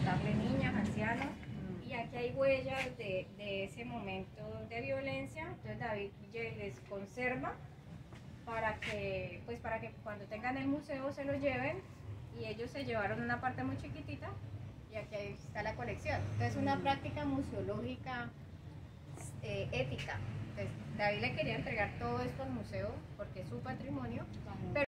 preguntarle niñas, ancianos, y aquí hay huellas de ese momento de violencia. Entonces David les conserva para que cuando tengan el museo se lo lleven, y ellos se llevaron una parte muy chiquitita y aquí está la colección. Entonces una práctica museológica ética. Entonces David le quería entregar todo esto al museo porque es su patrimonio, pero